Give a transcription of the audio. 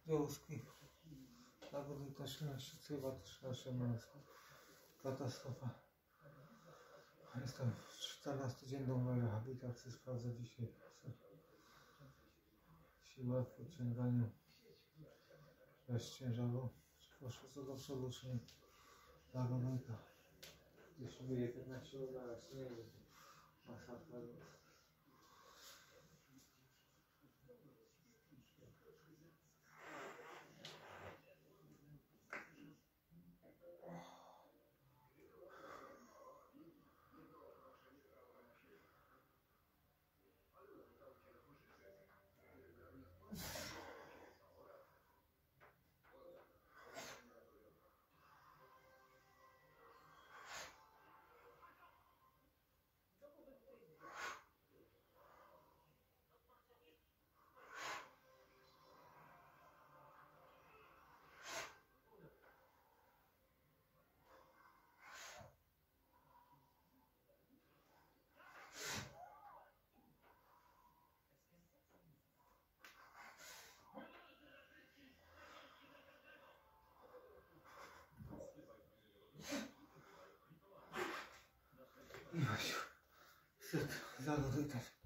Działski. Lagodyta 13, chyba 13 męs. Katastrofa. Jestem w 14 dzień do mojej rehabilitacji. Sprawdzę dzisiaj siłę w podciąganiu bez ciężaru. Czy poszło co do przodu, czy nie. Lagodyta. Jeśli wyje 15 lat, czy nie wiem. Masakra. Wstyd, zagodytać.